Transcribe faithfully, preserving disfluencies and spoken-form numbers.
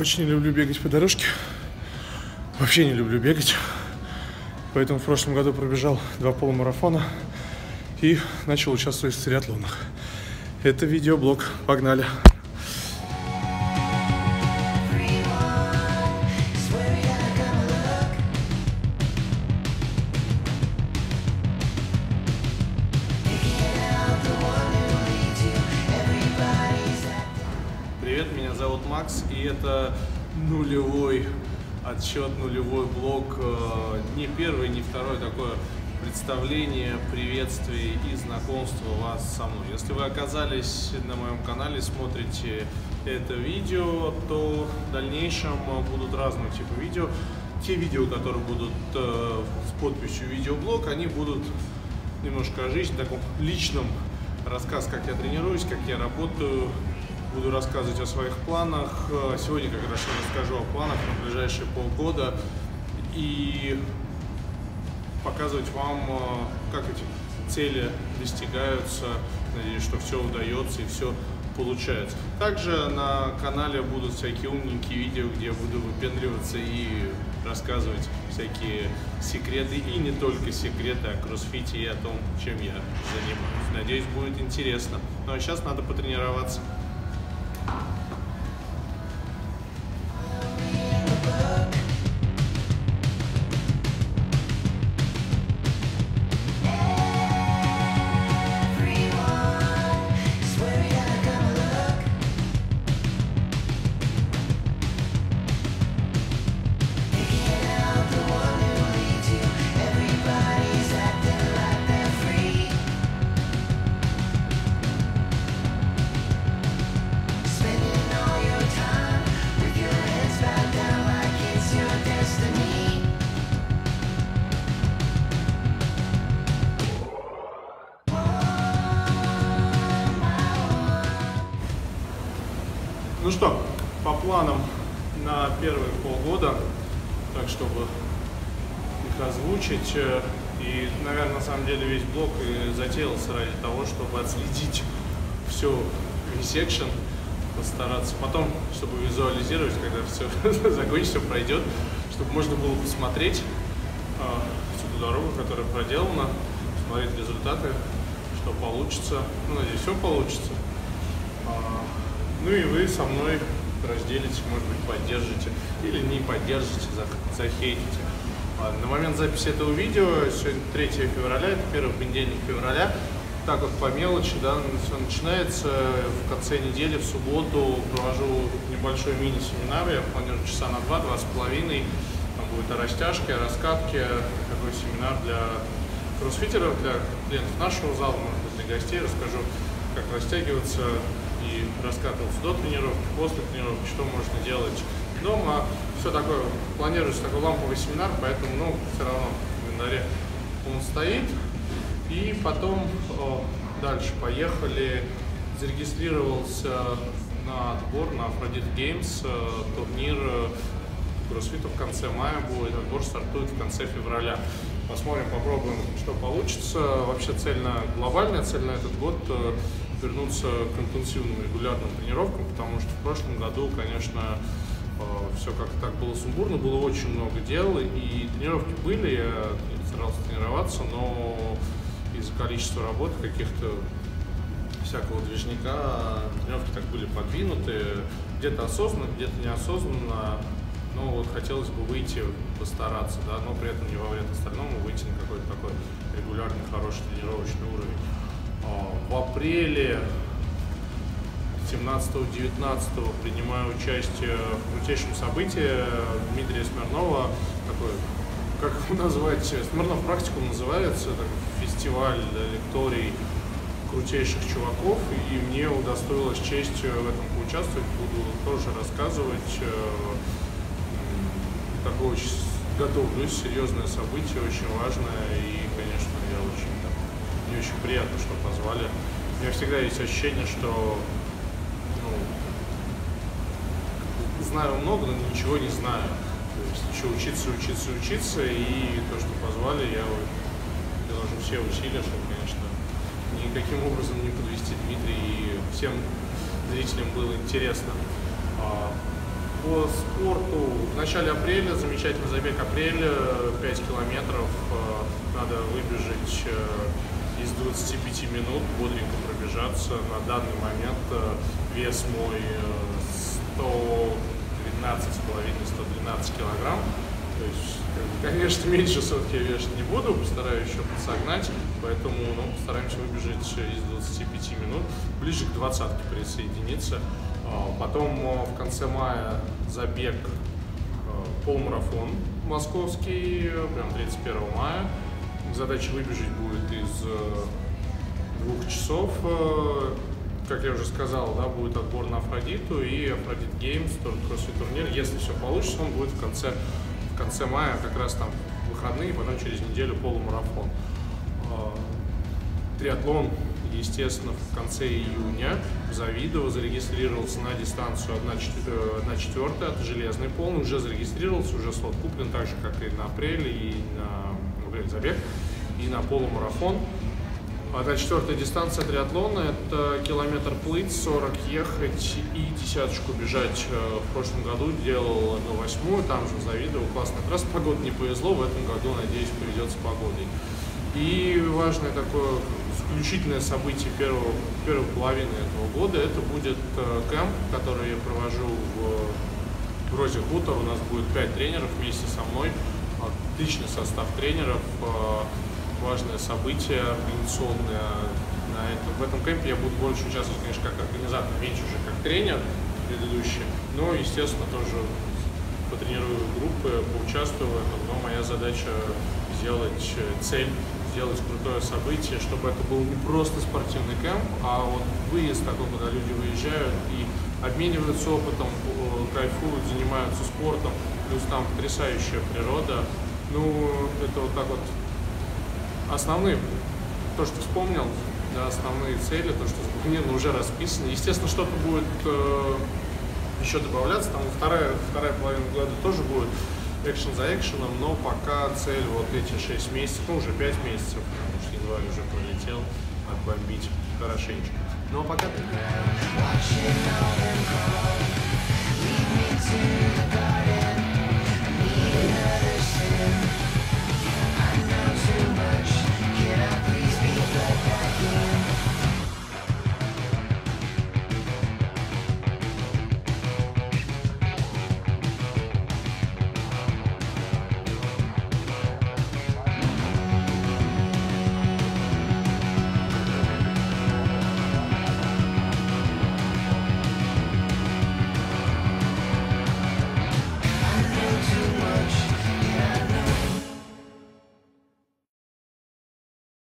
Очень не люблю бегать по дорожке. Вообще не люблю бегать. Поэтому в прошлом году пробежал два полумарафона и начал участвовать в триатлонах. Это видеоблог. Погнали! Привет, меня зовут Макс, и это нулевой отсчет, нулевой блог. Не первый, не второй такое представление, приветствие и знакомство вас со мной. Если вы оказались на моем канале, смотрите это видео, то в дальнейшем будут разного типа видео. Те видео, которые будут э, с подписью видеоблог, они будут немножко о жизни, таком личном рассказ, как я тренируюсь, как я работаю. Буду рассказывать о своих планах. Сегодня как раз я расскажу о планах на ближайшие полгода и показывать вам, как эти цели достигаются. Надеюсь, что все удается и все получается. Также на канале будут всякие умненькие видео, где я буду выпендриваться и рассказывать всякие секреты, и не только секреты о кроссфите и о том, чем я занимаюсь. Надеюсь, будет интересно. Ну а сейчас надо потренироваться. Ну что, по планам на первые полгода, так чтобы их озвучить, и, наверное, на самом деле весь блог и затеялся ради того, чтобы отследить все, весь экшен, постараться потом, чтобы визуализировать, когда все закончится, все пройдет, чтобы можно было посмотреть э, всю ту дорогу, которая проделана, посмотреть результаты, что получится. Ну, надеюсь, все получится. Ну и вы со мной разделите, может быть, поддержите или не поддержите, захейтите. На момент записи этого видео, сегодня третье февраля, это первый понедельник февраля, так вот по мелочи, да, все начинается. В конце недели, в субботу провожу небольшой мини-семинар, я планирую часа на два, два с половиной. Там будет о растяжке, о раскатке, такой семинар для кроссфитеров, для клиентов нашего зала, может быть, для гостей. Расскажу, как растягиваться и раскатываться до тренировки, после тренировки, что можно делать дома. Все такое, планируется такой ламповый семинар, поэтому, ну, все равно в календаре он стоит. И потом о, дальше поехали, зарегистрировался на отбор на Aphrodite Games, турнир кроссфита в конце мая будет, отбор стартует в конце февраля. Посмотрим, попробуем, что получится. Вообще цель на, глобальная цель на этот год вернуться к интенсивным регулярным тренировкам, потому что в прошлом году, конечно, все как-то так было сумбурно, было очень много дел, и тренировки были, я старался тренироваться, но из-за количества работы, каких-то всякого движника, тренировки так были подвинуты, где-то осознанно, где-то неосознанно, но вот хотелось бы выйти, постараться, да, но при этом не во вред остальному, выйти на какой-то такой регулярный, хороший тренировочный уровень. В апреле семнадцатого-девятнадцатого принимаю участие в крутейшем событии Дмитрия Смирнова, такой, как его назвать, Смирнов практикум называется, такой фестиваль лекторий крутейших чуваков, и мне удостоилась честь в этом поучаствовать, буду тоже рассказывать. Такое очень готовлюсь, серьезное событие, очень важное, и, конечно, я очень, мне очень приятно, что позвали. У меня всегда есть ощущение, что ну, знаю много, но ничего не знаю. То есть еще учиться, учиться, учиться, и то, что позвали, я приложу все усилия, чтобы, конечно, никаким образом не подвести Дмитрия, и всем зрителям было интересно. По спорту в начале апреля, замечательный забег апреля, пять километров, надо выбежать из двадцати пяти минут, бодренько пробежаться. На данный момент вес мой сто двенадцать с половиной — сто двенадцать килограмм. То есть, конечно, меньше сотки я вешать не буду, постараюсь еще подсогнать, поэтому ну, постараемся выбежать из двадцати пяти минут, ближе к двадцатке присоединиться. Потом в конце мая забег полумарафон московский, прям тридцать первого мая. Задача выбежать будет из двух часов. Как я уже сказал, да, будет отбор на Афродиту и Афродит Геймс, тоже кроссфит турнир. Если все получится, он будет в конце, в конце мая, как раз там выходные, потом через неделю полумарафон. Триатлон, естественно, в конце июня в Завидово зарегистрировался на дистанцию одна четвертая от железной полный, уже зарегистрировался, уже слот куплен, так же, как и на апрель, и на апрель забег, и на полумарафон. одна четвертая дистанция триатлона – это километр плыть, сорок ехать и десяточку бежать. В прошлом году делал одну восьмую, там же в Завидово, классная трасса, погода не повезло, в этом году, надеюсь, повезет с погодой. И важное такое исключительное событие первого, первой половины этого года – это будет кэмп, который я провожу в Розе Хутор. У нас будет пять тренеров вместе со мной, отличный состав тренеров, важное событие организационное. На этом, в этом кэмпе я буду больше участвовать, конечно, как организатор, меньше уже как тренер предыдущий, но, естественно, тоже потренирую группы, поучаствую в этом, но моя задача сделать цель, сделать крутое событие, чтобы это был не просто спортивный кэмп, а вот выезд такой, когда люди выезжают и обмениваются опытом, кайфуют, занимаются спортом, плюс там потрясающая природа. Ну, это вот так вот основные, то, что вспомнил, да, основные цели, то, что запланировано, уже расписано. Естественно, что-то будет э, еще добавляться, там вторая, вторая половина года тоже будет экшен за экшеном, но пока цель вот эти шесть месяцев, ну уже пять месяцев, потому что январь уже пролетел, отбомбить хорошенечко. Ну а пока...